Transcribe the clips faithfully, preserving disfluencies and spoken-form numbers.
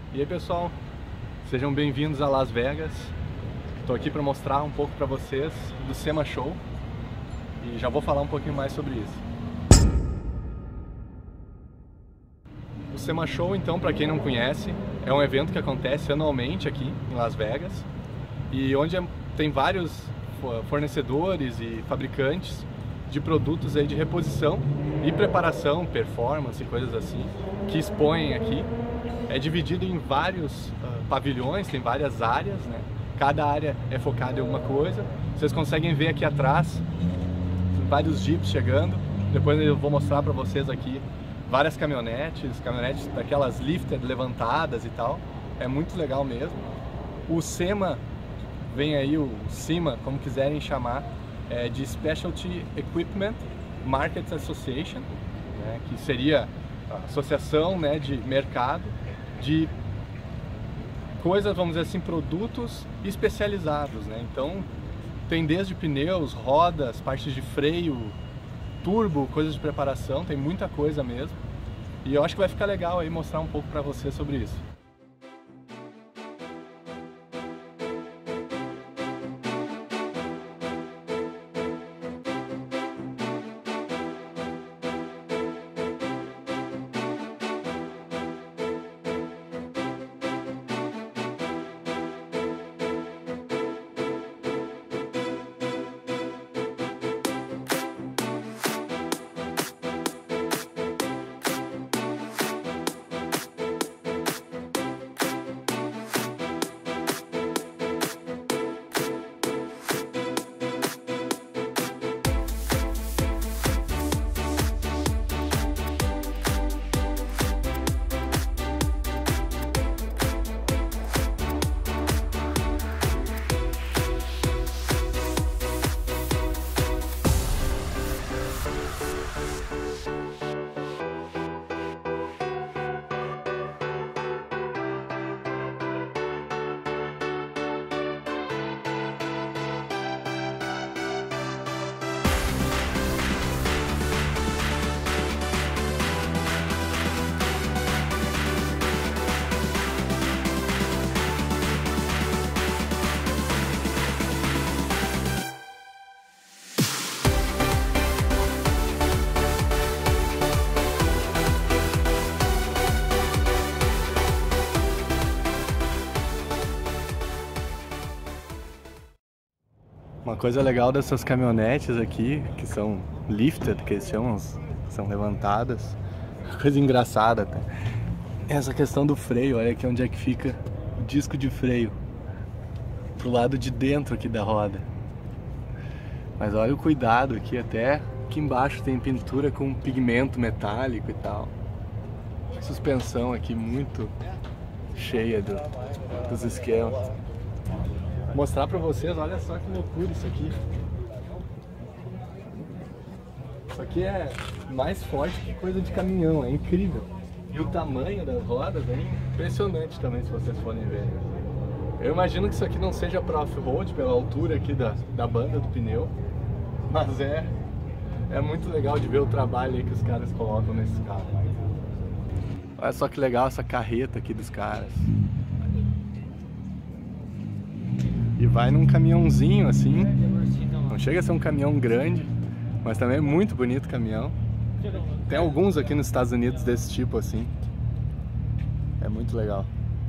E aí pessoal, sejam bem-vindos a Las Vegas. Estou aqui para mostrar um pouco para vocês do SEMA Show e já vou falar um pouquinho mais sobre isso. O SEMA Show, então, para quem não conhece, é um evento que acontece anualmente aqui em Las Vegas e onde tem vários fornecedores e fabricantes de produtos aí de reposição e preparação, performance e coisas assim, que expõem aqui. É dividido em vários uh, pavilhões, tem várias áreas, né? Cada área é focada em uma coisa. Vocês conseguem ver aqui atrás vários jeeps chegando. Depois eu vou mostrar para vocês aqui várias caminhonetes, caminhonetes daquelas lifted levantadas e tal. É muito legal mesmo. O SEMA, vem aí o SEMA, como quiserem chamar, é de Specialty Equipment Markets Association, né? Que seria a associação, né, de mercado de coisas, vamos dizer assim, produtos especializados, né? Então tem desde pneus, rodas, partes de freio, turbo, coisas de preparação, tem muita coisa mesmo. E eu acho que vai ficar legal aí mostrar um pouco para você sobre isso. Uma coisa legal dessas caminhonetes aqui, que são lifted, que eles chamam, são levantadas, coisa engraçada até, essa questão do freio. Olha aqui onde é que fica o disco de freio, pro lado de dentro aqui da roda. Mas olha o cuidado aqui, até aqui embaixo tem pintura com pigmento metálico e tal. Suspensão aqui muito cheia do, dos esquemas. Vou mostrar pra vocês, olha só que loucura isso aqui. Isso aqui é mais forte que coisa de caminhão, é incrível. E o tamanho das rodas é impressionante também, se vocês forem ver. Eu imagino que isso aqui não seja para off-road, pela altura aqui da, da banda do pneu, mas é, é muito legal de ver o trabalho aí que os caras colocam nesses carros. Olha só que legal essa carreta aqui dos caras. E vai num caminhãozinho assim, não chega a ser um caminhão grande, mas também é muito bonito o caminhão. Tem alguns aqui nos Estados Unidos desse tipo assim, é muito legal.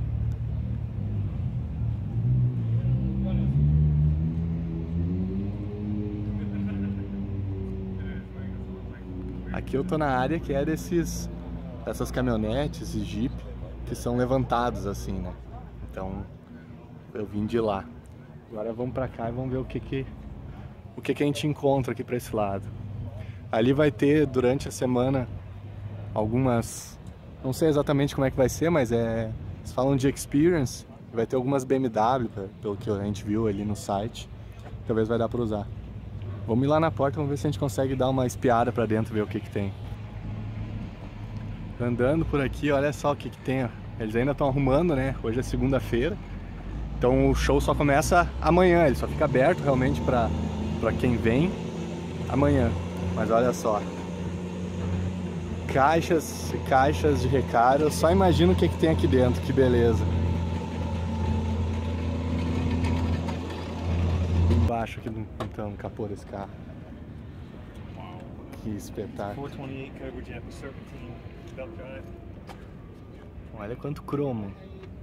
Aqui eu tô na área que é desses, dessas caminhonetes e jeep que são levantados assim, né? Então eu vim de lá. Agora vamos pra cá e vamos ver o que que, o que que a gente encontra aqui pra esse lado. Ali vai ter durante a semana algumas, não sei exatamente como é que vai ser, mas é, eles falam de experience, vai ter algumas B M W, pelo que a gente viu ali no site, talvez vai dar pra usar. Vamos ir lá na porta, vamos ver se a gente consegue dar uma espiada pra dentro, ver o que que tem. Andando por aqui, olha só o que que tem, ó. Eles ainda estão arrumando, né? Hoje é segunda-feira. Então o show só começa amanhã, ele só fica aberto realmente para para quem vem amanhã. Mas olha só, caixas e caixas de recaro. Eu só imagino o que, que tem aqui dentro, que beleza. Embaixo aqui, então, no capô desse carro. Que espetáculo. Olha quanto cromo.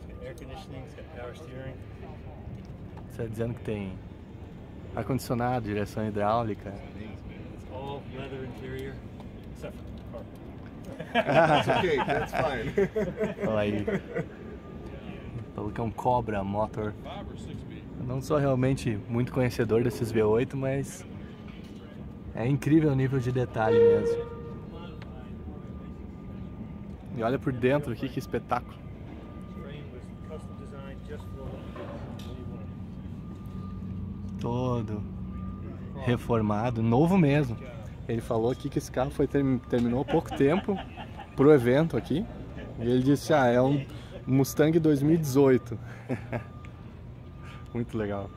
Você está dizendo que tem ar-condicionado, direção hidráulica. Okay, that's fine. Olha aí. Falou que é um Cobra Motor. Eu não sou realmente muito conhecedor desses V oito, mas é incrível o nível de detalhe mesmo. E olha por dentro aqui, que espetáculo. Todo reformado, novo mesmo. Ele falou aqui que esse carro foi terminou há pouco tempo pro evento aqui. E ele disse, ah, é um Mustang dois mil e dezoito. Muito legal.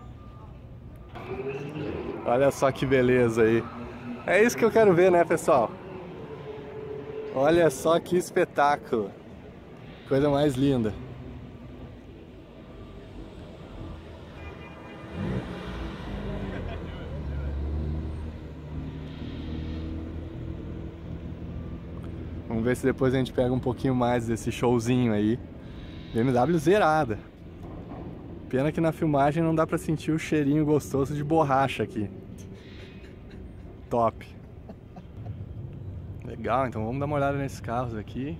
Olha só que beleza aí. É isso que eu quero ver, né, pessoal? Olha só que espetáculo. Coisa mais linda. Vamos ver se depois a gente pega um pouquinho mais desse showzinho aí. B M W zerada. Pena que na filmagem não dá pra sentir o cheirinho gostoso de borracha aqui. Top. Legal, então vamos dar uma olhada nesses carros aqui.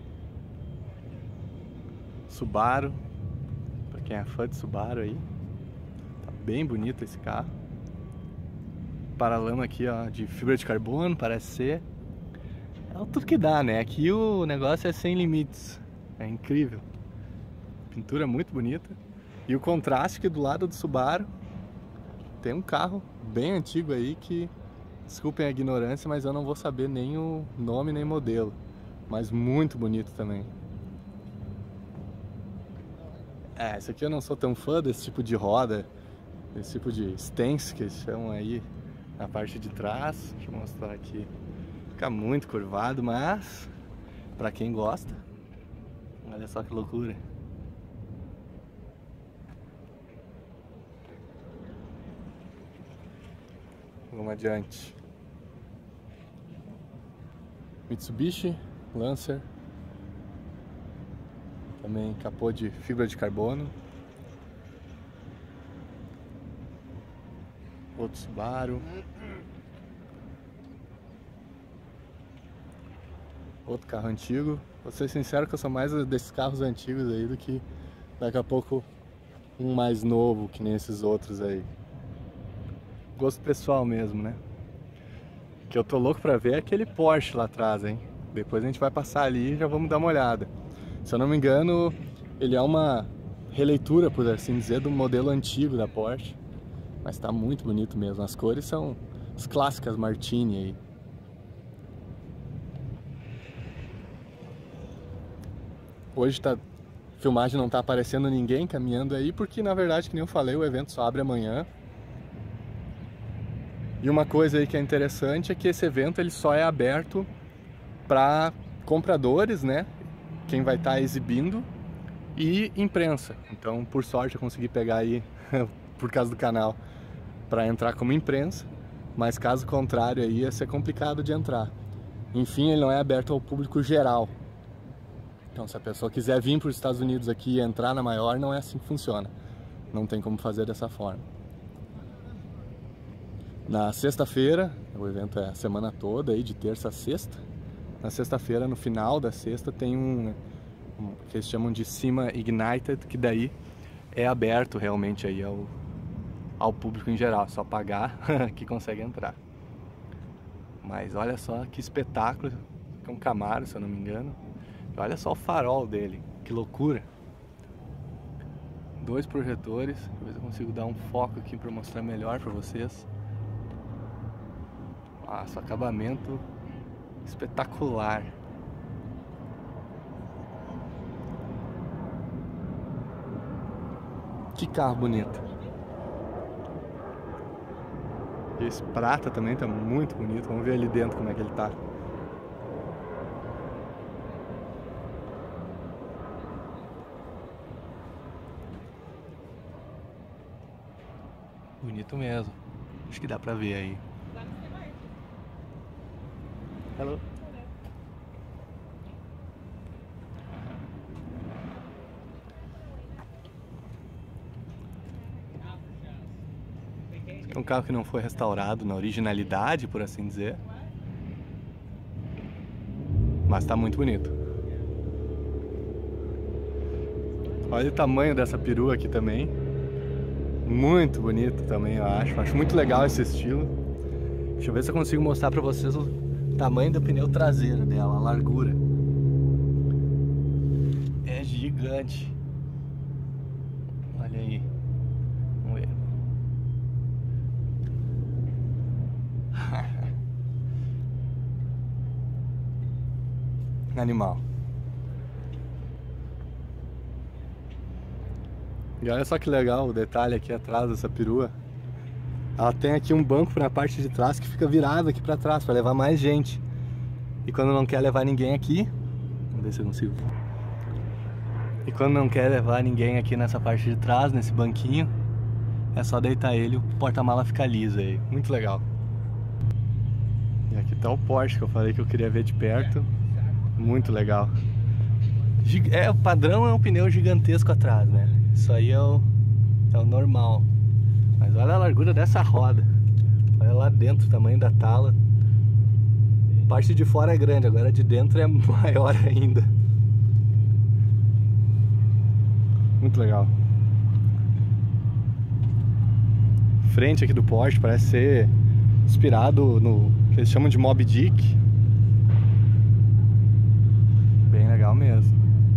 Subaru. Pra quem é fã de Subaru aí. Tá bem bonito esse carro. Paralama aqui, ó, de fibra de carbono, parece ser. É tudo que dá, né? Aqui o negócio é sem limites. É incrível. Pintura muito bonita. E o contraste que do lado do Subaru tem um carro bem antigo aí que, desculpem a ignorância, mas eu não vou saber nem o nome nem modelo. Mas muito bonito também. É, esse aqui eu não sou tão fã desse tipo de roda, desse tipo de stance que eles chamam aí na parte de trás. Deixa eu mostrar aqui. Fica muito curvado, mas pra quem gosta, olha só que loucura. Vamos adiante. Mitsubishi Lancer. Também capô de fibra de carbono. Outro Subaru. Outro carro antigo. Vou ser sincero que eu sou mais desses carros antigos aí do que daqui a pouco um mais novo, que nem esses outros aí. Gosto pessoal mesmo, né? O que eu tô louco pra ver é aquele Porsche lá atrás, hein? Depois a gente vai passar ali e já vamos dar uma olhada. Se eu não me engano, ele é uma releitura, por assim dizer, do modelo antigo da Porsche. Mas tá muito bonito mesmo. As cores são as clássicas Martini aí. Hoje tá, a filmagem não tá aparecendo ninguém caminhando aí, porque na verdade, que nem eu falei, o evento só abre amanhã. E uma coisa aí que é interessante é que esse evento ele só é aberto para compradores, né? Quem vai estar exibindo e imprensa. Então, por sorte, eu consegui pegar aí, por causa do canal, para entrar como imprensa. Mas caso contrário aí ia ser complicado de entrar. Enfim, ele não é aberto ao público geral. Então, se a pessoa quiser vir para os Estados Unidos aqui e entrar na maior, não é assim que funciona. Não tem como fazer dessa forma. Na sexta-feira, o evento é a semana toda, aí, de terça a sexta. Na sexta-feira, no final da sexta, tem um, um que eles chamam de SEMA Ignited, que daí é aberto realmente aí ao, ao público em geral. Só pagar que consegue entrar. Mas olha só que espetáculo. É um Camaro, se eu não me engano. Olha só o farol dele, que loucura. Dois projetores, talvez eu consigo dar um foco aqui para mostrar melhor para vocês. Nossa, acabamento espetacular. Que carro bonito. Esse prata também tá muito bonito. Vamos ver ali dentro como é que ele tá. bonito mesmo. Acho que dá pra ver aí. Hello. É um carro que não foi restaurado na originalidade, por assim dizer. Mas tá muito bonito. Olha o tamanho dessa perua aqui também. Muito bonito também, eu acho. Acho muito legal esse estilo. Deixa eu ver se eu consigo mostrar pra vocês o tamanho do pneu traseiro dela, a largura. É gigante. Olha aí. Vamos ver. Animal. E olha só que legal o detalhe aqui atrás dessa perua. Ela tem aqui um banco na parte de trás que fica virado aqui pra trás para levar mais gente. E quando não quer levar ninguém aqui, vamos ver se eu consigo. E quando não quer levar ninguém aqui nessa parte de trás, nesse banquinho, é só deitar ele e o porta-mala fica liso aí. Muito legal. E aqui tá o Porsche que eu falei que eu queria ver de perto. Muito legal. É, o padrão é um pneu gigantesco atrás, né? Isso aí é o, é o normal. Mas olha a largura dessa roda. Olha lá dentro o tamanho da tala. A parte de fora é grande, agora de dentro é maior ainda. Muito legal. Frente aqui do Porsche parece ser inspirado no que eles chamam de Moby Dick. Bem legal mesmo.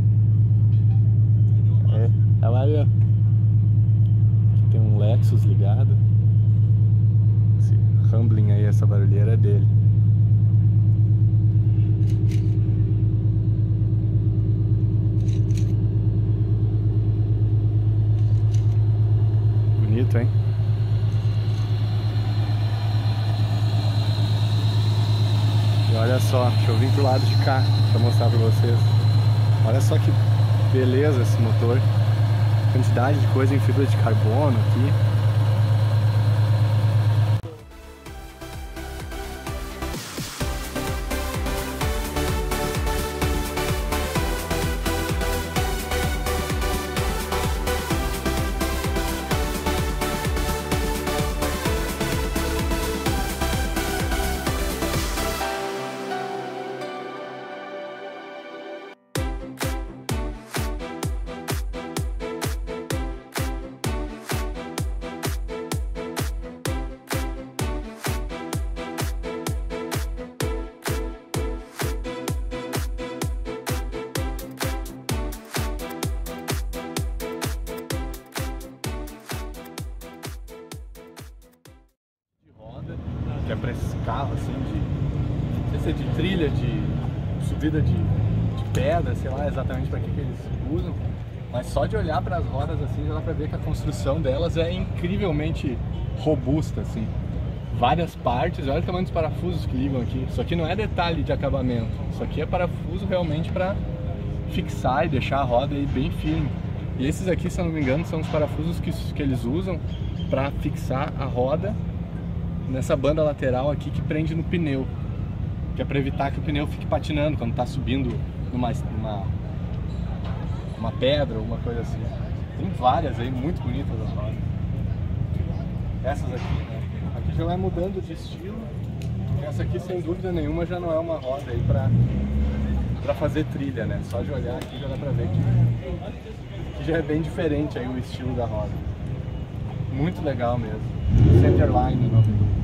É, ela aí, ó. Aqui tem um Lexus ligado. Esse rumbling aí, essa barulheira é dele. Bonito, hein? E olha só, deixa eu vir pro lado de cá pra mostrar pra vocês. Olha só que beleza esse motor. Quantidade de coisa em fibra de carbono aqui. Que é para esse carro assim de, não sei se é de trilha, de subida de, de pedra, sei lá exatamente para que, que eles usam, mas só de olhar para as rodas assim já dá para ver que a construção delas é incrivelmente robusta assim. Várias partes, olha o tamanho dos parafusos que ligam aqui. Isso aqui não é detalhe de acabamento, isso aqui é parafuso realmente para fixar e deixar a roda aí bem firme. E esses aqui, se eu não me engano, são os parafusos que, que eles usam para fixar a roda nessa banda lateral aqui que prende no pneu, que é para evitar que o pneu fique patinando quando está subindo numa, numa uma pedra ou uma coisa assim. Tem várias aí muito bonitas as rodas. Essas aqui, né? Aqui já vai mudando de estilo. Essa aqui, sem dúvida nenhuma, já não é uma roda aí para para fazer trilha, né? Só de olhar aqui já dá para ver que, que já é bem diferente aí o estilo da roda. Muito legal mesmo. Centerline, o nome do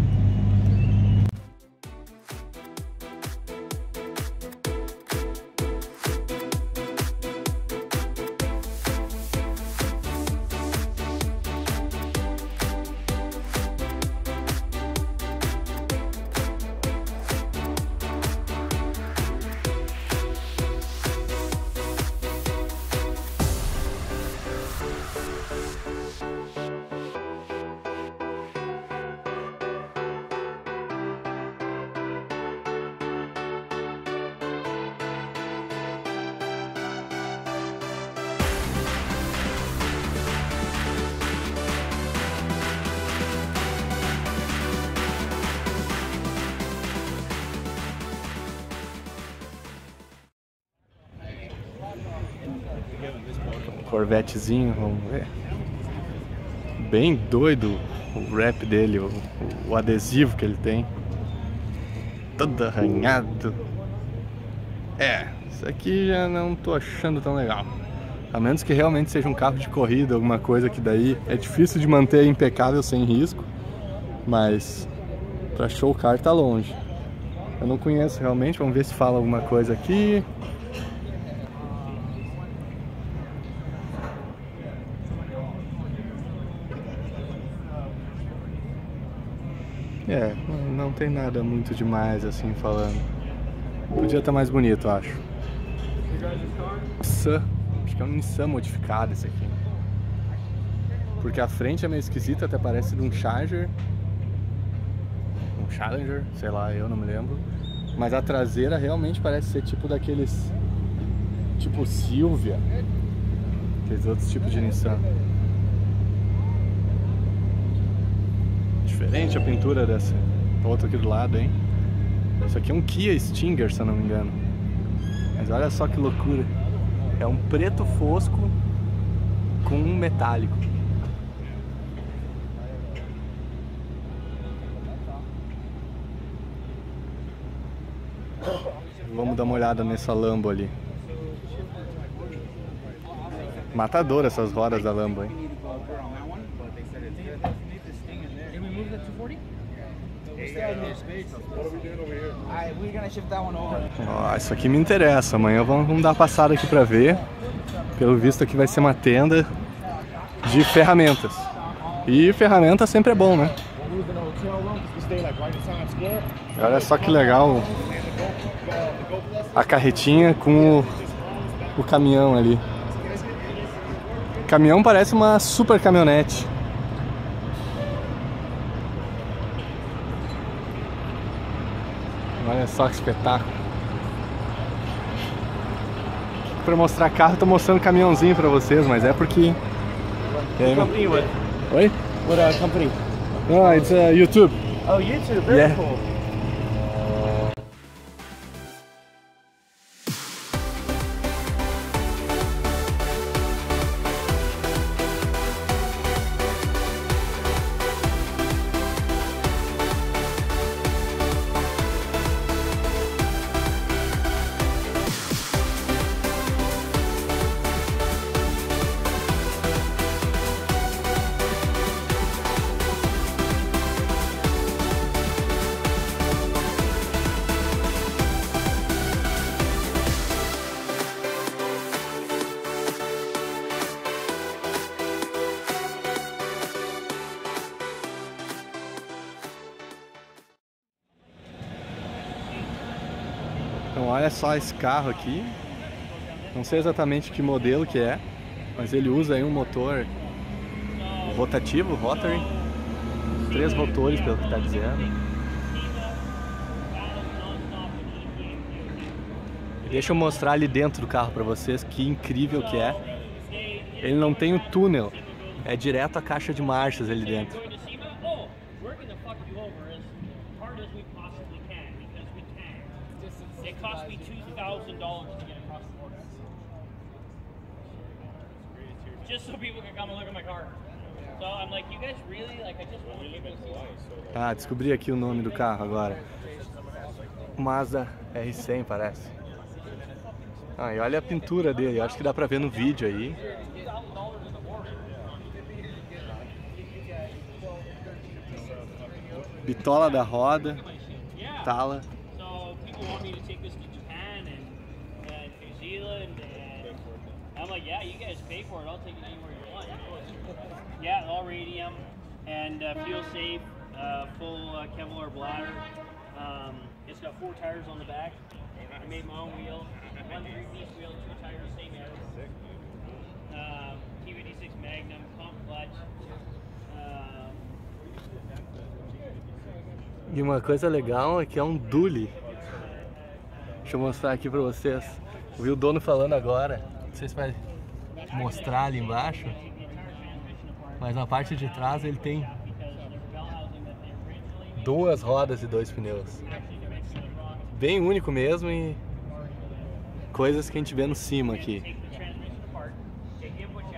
Corvettezinho, vamos ver. Bem doido o wrap dele, o, o adesivo que ele tem. Todo arranhado. É, isso aqui já não tô achando tão legal. A menos que realmente seja um carro de corrida, alguma coisa que daí é difícil de manter impecável sem risco. Mas pra show car tá longe. Eu não conheço realmente, vamos ver se fala alguma coisa aqui. É, não tem nada muito demais assim falando. Podia estar mais bonito, eu acho. Nissan. Acho que é um Nissan modificado esse aqui. Porque a frente é meio esquisita, até parece de um Charger. Um Challenger, sei lá, eu não me lembro. Mas a traseira realmente parece ser tipo daqueles... Tipo Silvia. Aqueles outros tipos de Nissan. Diferente a pintura dessa outra aqui do lado, hein? Isso aqui é um Kia Stinger, se eu não me engano. Mas olha só que loucura. É um preto fosco com um metálico. Vamos dar uma olhada nessa Lambo ali. Matador essas rodas da Lambo, hein? Ó, isso aqui me interessa. Amanhã vamos, vamos dar uma passada aqui pra ver. Pelo visto aqui vai ser uma tenda de ferramentas. E ferramenta sempre é bom, né? Olha só que legal a carretinha com o, o caminhão ali. O caminhão parece uma super caminhonete. Olha só que espetáculo. Para mostrar carro, tô mostrando caminhãozinho para vocês, mas é porque... É, company what? Oi? What uh, company? No, it's uh, YouTube. Oh, YouTube. Very Yeah. cool. Então olha só esse carro aqui. Não sei exatamente que modelo que é, mas ele usa aí um motor rotativo, rotary. Três motores, pelo que está dizendo. Deixa eu mostrar ali dentro do carro para vocês que incrível que é. Ele não tem o túnel, é direto a caixa de marchas ali dentro. Ah, descobri aqui o nome do carro agora. Mazda R cem parece. Ah, e olha a pintura dele, acho que dá pra ver no vídeo aí. Bitola da roda, tala. Yeah, all radium and uh, fuel safe, uh, full uh, Kevlar bladder. Um, it's got four tires on the back. I made my own wheel, one three-piece wheel, two tires, same air. Uh, T V D six Magnum, pump clutch. Uh, E uma coisa legal é que é um dually. Deixa eu mostrar aqui pra vocês. Eu vi o dono falando agora. Não sei se vai mostrar ali embaixo. Mas na parte de trás ele tem duas rodas e dois pneus. Bem único mesmo e coisas que a gente vê no cima aqui.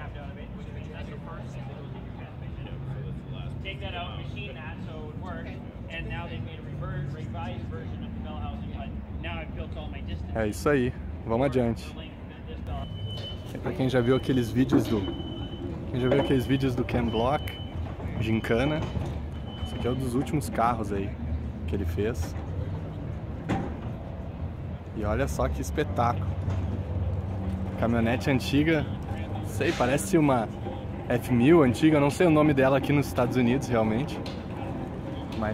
take that out and machine that so it would work. And now they made a reverse, revised version of the bell housing, but now I've built all my distance. É isso aí, vamos adiante. É pra quem já viu aqueles vídeos do... Quem já viu aqueles vídeos do Ken Block, Gincana, esse aqui é um dos últimos carros aí que ele fez. E olha só que espetáculo. Caminhonete antiga, não sei, parece uma F mil antiga, não sei o nome dela aqui nos Estados Unidos realmente. Mas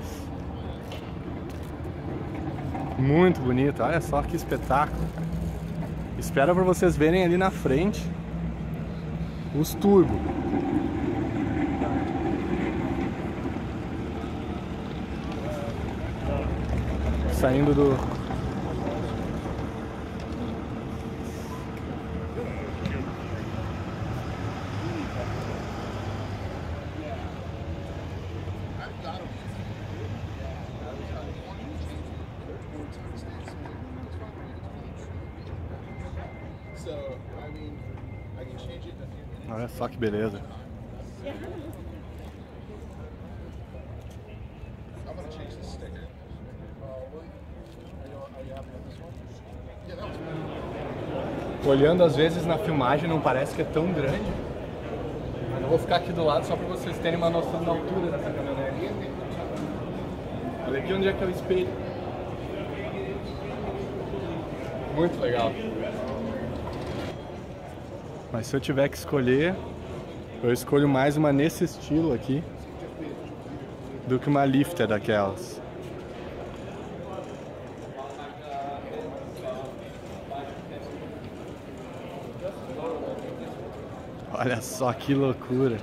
muito bonito, olha só que espetáculo. Espero para vocês verem ali na frente os turbo. Saindo do... Olha só que beleza. Olhando às vezes na filmagem não parece que é tão grande, mas eu vou ficar aqui do lado só para vocês terem uma noção da altura dessa caminhonete. Olha aqui onde é que é o espelho. Muito legal. Mas se eu tiver que escolher, eu escolho mais uma nesse estilo aqui do que uma lifter daquelas. Olha só que loucura.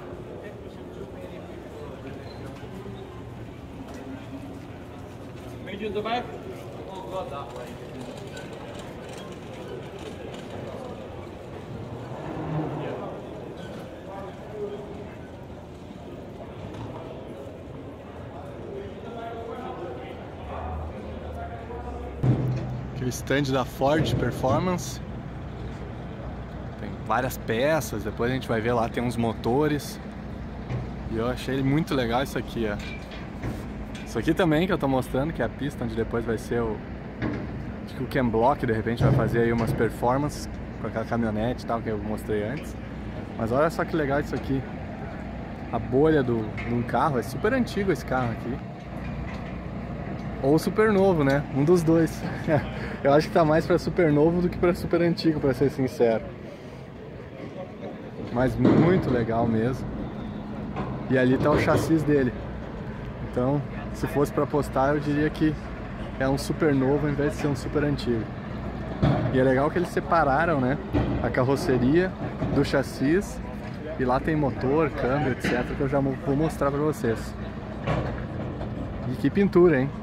Aquele stand da Ford Performance. Tem várias peças, depois a gente vai ver lá, tem uns motores. E eu achei muito legal isso aqui, ó. Isso aqui também que eu tô mostrando, que é a pista onde depois vai ser o... Acho que o Ken Block de repente vai fazer aí umas performances com aquela caminhonete e tal que eu mostrei antes. Mas olha só que legal isso aqui. A bolha do, de um carro, é super antigo esse carro aqui. Ou super novo, né? Um dos dois. Eu acho que tá mais pra super novo do que pra super antigo, pra ser sincero. Mas muito legal mesmo. E ali tá o chassi dele. Então, se fosse pra postar, eu diria que é um super novo ao invés de ser um super antigo. E é legal que eles separaram, né, a carroceria do chassi. E lá tem motor, câmbio, etcétera, que eu já vou mostrar pra vocês. E que pintura, hein?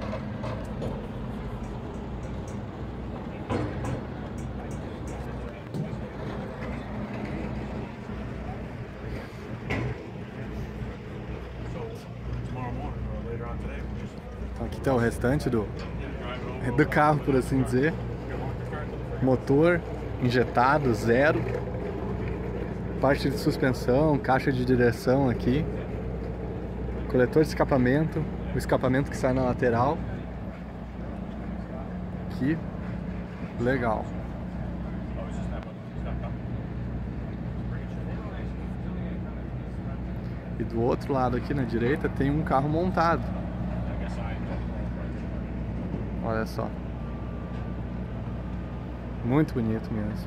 Então aqui tá o restante do, do carro, por assim dizer. Motor injetado, zero. Parte de suspensão, caixa de direção aqui. Coletor de escapamento, o escapamento que sai na lateral. Que legal. E do outro lado aqui na direita tem um carro montado. Olha só. Muito bonito mesmo.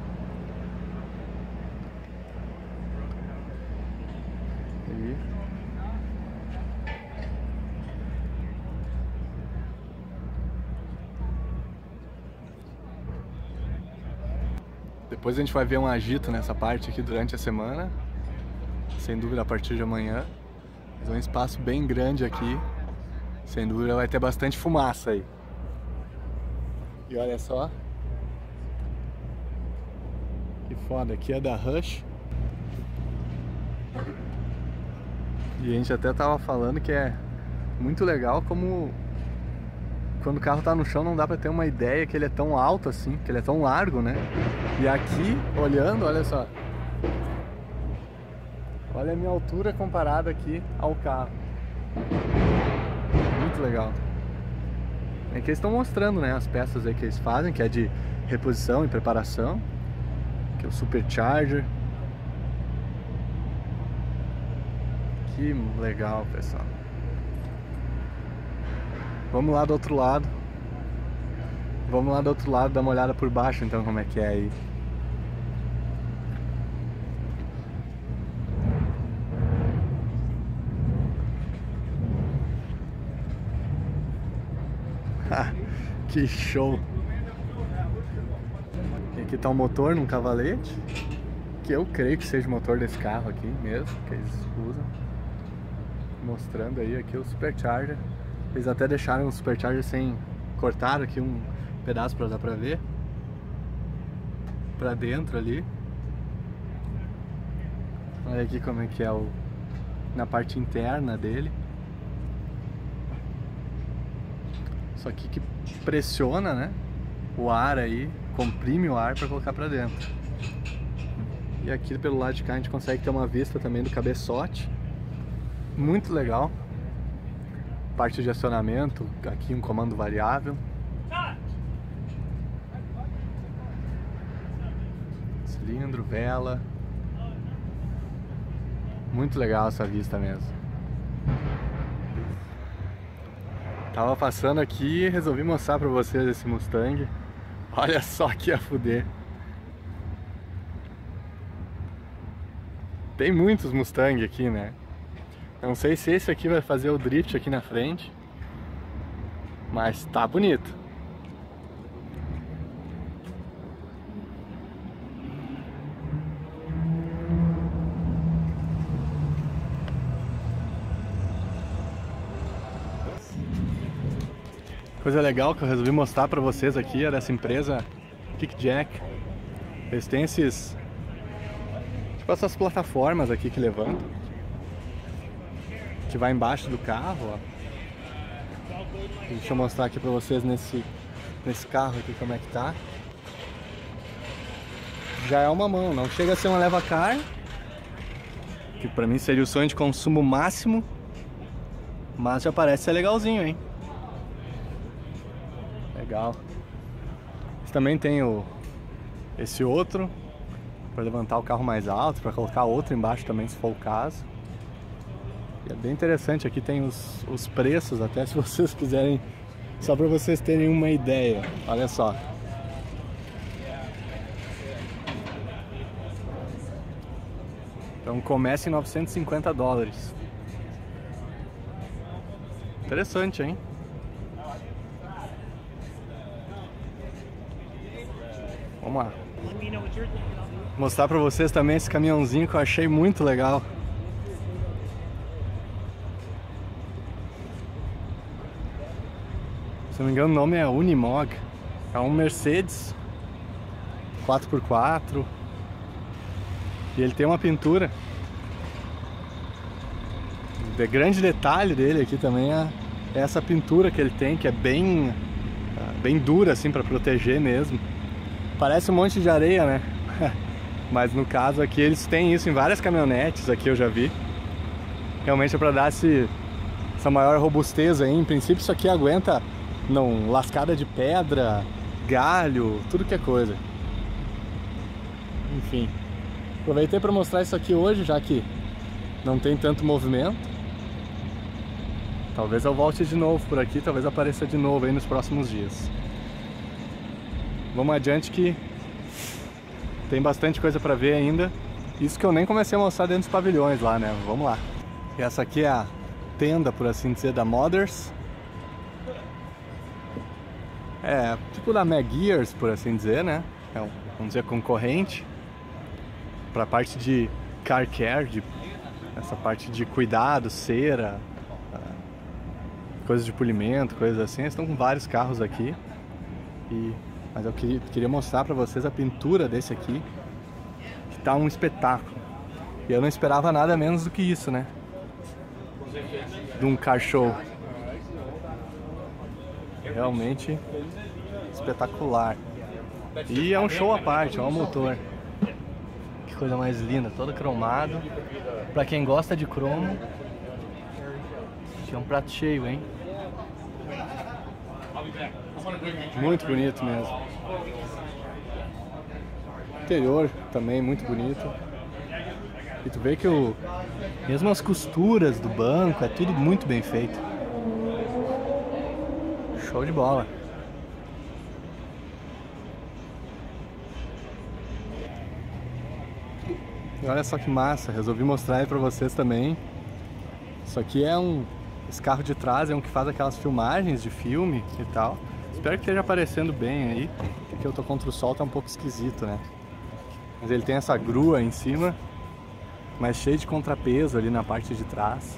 E... depois a gente vai ver um agito nessa parte aqui durante a semana. Sem dúvida a partir de amanhã. Mas é um espaço bem grande aqui. Sem dúvida vai ter bastante fumaça aí. E olha só. Que foda, aqui é da Rush. E a gente até tava falando que é muito legal como quando o carro tá no chão não dá pra ter uma ideia que ele é tão alto assim, que ele é tão largo, né? E aqui, olhando, olha só. Olha a minha altura comparada aqui ao carro. Muito legal. É que eles estão mostrando, né, as peças aí que eles fazem, que é de reposição e preparação. Que é o Supercharger. Que legal, pessoal. Vamos lá do outro lado. Vamos lá do outro lado dar uma olhada por baixo, então, como é que é aí. Que show! E aqui tá o motor num cavalete, que eu creio que seja o motor desse carro aqui mesmo, que eles usam. Mostrando aí aqui o Supercharger. Eles até deixaram o Supercharger sem... Cortaram aqui um pedaço pra dar pra ver. Pra dentro ali. Olha aqui como é que é o... na parte interna dele. Isso aqui que pressiona, né, o ar aí, comprime o ar para colocar para dentro. E aqui pelo lado de cá a gente consegue ter uma vista também do cabeçote. Muito legal. Parte de acionamento, aqui um comando variável. Cilindro, vela. Muito legal essa vista mesmo. Tava passando aqui e resolvi mostrar pra vocês esse Mustang. Olha só que a fuder. Tem muitos Mustang aqui, né? Eu não sei se esse aqui vai fazer o drift aqui na frente, mas tá bonito. Coisa legal que eu resolvi mostrar pra vocês aqui é dessa empresa Kickjack. Eles têm esses... tipo essas plataformas aqui que levantam, que vai embaixo do carro, ó. Deixa eu mostrar aqui pra vocês nesse, nesse carro aqui como é que tá. Já é uma mão, não chega a ser uma leva-car, que pra mim seria o sonho de consumo máximo, mas já parece ser legalzinho, hein? Legal. Eles também tem o, esse outro para levantar o carro mais alto, para colocar outro embaixo também se for o caso. E é bem interessante, aqui tem os, os preços até, se vocês quiserem, só para vocês terem uma ideia. Olha só. Então começa em novecentos e cinquenta dólares. Interessante, hein? Vamos lá. Vou mostrar pra vocês também esse caminhãozinho que eu achei muito legal. Se não me engano o nome é Unimog. É um Mercedes quatro por quatro. E ele tem uma pintura. O grande detalhe dele aqui também é essa pintura que ele tem, que é bem, bem dura assim para proteger mesmo. Parece um monte de areia, né? Mas no caso aqui eles têm isso em várias caminhonetes, aqui eu já vi. Realmente é para dar esse, essa maior robustez aí. Em princípio isso aqui aguenta não, lascada de pedra, galho, tudo que é coisa. Enfim, aproveitei para mostrar isso aqui hoje, já que não tem tanto movimento. Talvez eu volte de novo por aqui, talvez apareça de novo aí nos próximos dias. Vamos adiante que tem bastante coisa para ver ainda. Isso que eu nem comecei a mostrar dentro dos pavilhões lá, né? Vamos lá. E essa aqui é a tenda, por assim dizer, da Modders. É, tipo da Mag Gears, por assim dizer, né? É um, vamos dizer, concorrente. Pra parte de car care, de, essa parte de cuidado, cera, coisas de polimento, coisas assim. Eles estão com vários carros aqui. E... mas eu queria, queria mostrar pra vocês a pintura desse aqui, que tá um espetáculo. E eu não esperava nada menos do que isso, né? De um car show. Realmente espetacular. E é um show à parte, é um motor. Que que coisa mais linda, todo cromado. Pra quem gosta de cromo, tinha um prato cheio, hein? Muito bonito mesmo. Interior também muito bonito. E tu vê que o... mesmo as costuras do banco, é tudo muito bem feito. Show de bola. E olha só que massa, resolvi mostrar aí pra vocês também. Isso aqui é um... esse carro de trás é um que faz aquelas filmagens de filme e tal. Espero que esteja aparecendo bem aí, porque eu tô contra o sol, tá um pouco esquisito, né? Mas ele tem essa grua em cima, mas cheio de contrapeso ali na parte de trás.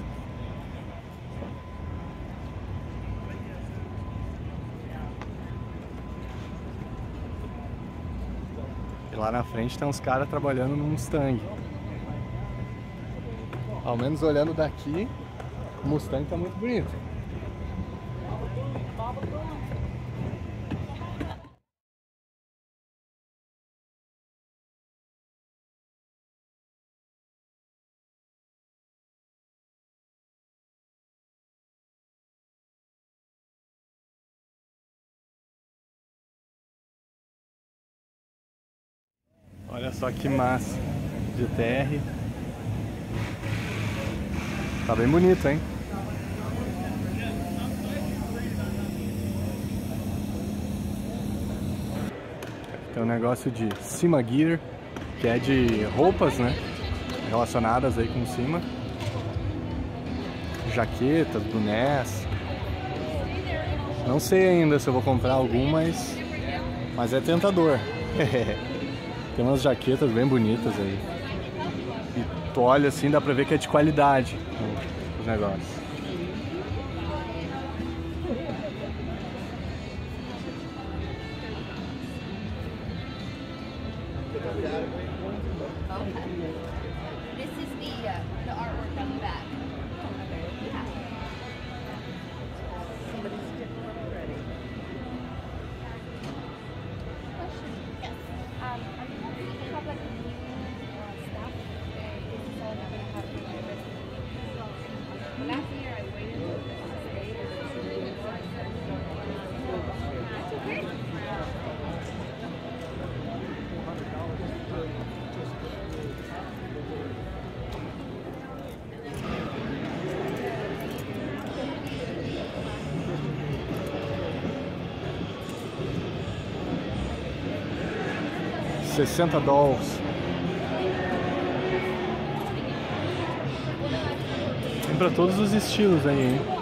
E lá na frente tem uns caras trabalhando num Mustang. Ao menos olhando daqui, o Mustang tá muito bonito. Olha só que massa, G T R. Tá bem bonito, hein? Tem um negócio de Cima Gear, que é de roupas, né? Relacionadas aí com cima. Jaquetas, bonés. Não sei ainda se eu vou comprar algum, mas, mas é tentador. Tem umas jaquetas bem bonitas aí. E tu olha assim, dá pra ver que é de qualidade os negócios. This is the uh, the artwork on the back. Yeah. Somebody's ready. Question. Yes. Um, are you going to have like a new uh, staff? Is this all not going to have to do with last year I waited until the last day to do it. That's okay. sessenta dólares. Tem pra todos os estilos aí, hein?